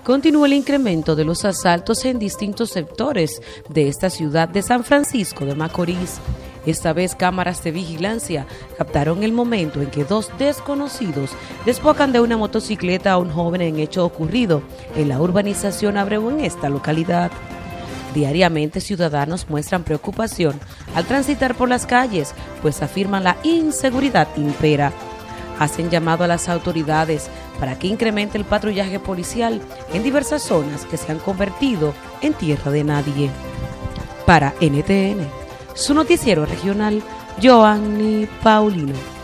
Continúa el incremento de los asaltos en distintos sectores de esta ciudad de San Francisco de Macorís. Esta vez cámaras de vigilancia captaron el momento en que dos desconocidos despojan de una motocicleta a un joven en hecho ocurrido en la urbanización Abreu en esta localidad. Diariamente ciudadanos muestran preocupación al transitar por las calles, pues afirman la inseguridad impera. Hacen llamado a las autoridades para que incremente el patrullaje policial en diversas zonas que se han convertido en tierra de nadie. Para NTN, su noticiero regional, Joanny Paulino.